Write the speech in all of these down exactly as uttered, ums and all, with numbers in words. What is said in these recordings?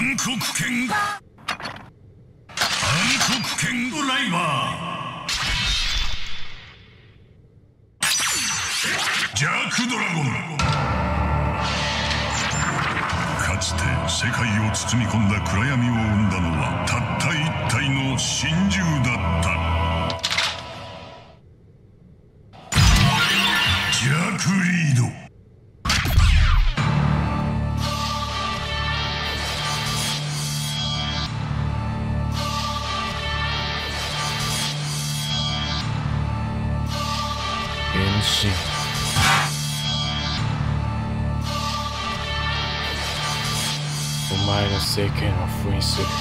暗黒剣暗黒剣ドライバージャークドラゴン。かつて世界を包み込んだ暗闇を生んだのはたった一体の真珠だった。ジャークリード。 変身。お前の世間を封印する。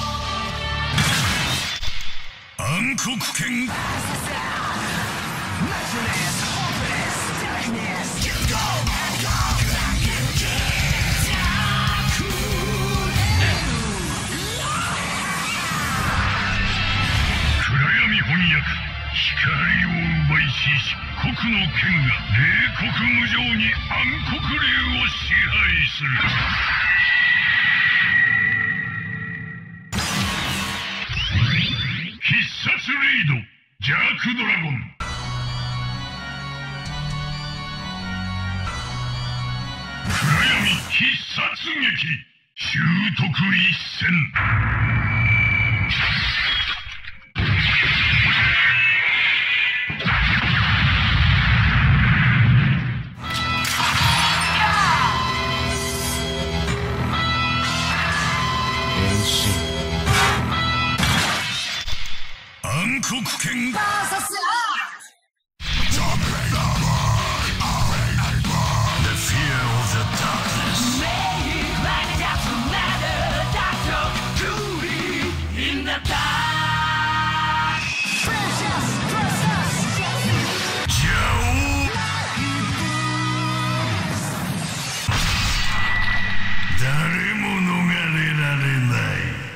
暗黒剣。暗闇翻訳。光を奪いし漆黒の剣が冷酷無情に暗黒竜を支配する。必殺リードジャークドラゴン。暗闇必殺撃習得一戦。暗黒剣 The fear of the darkness. In the dark. Joe. 誰も逃れられない。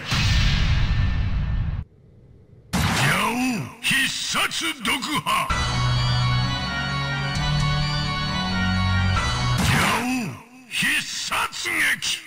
必殺毒破。ギャオ必殺撃。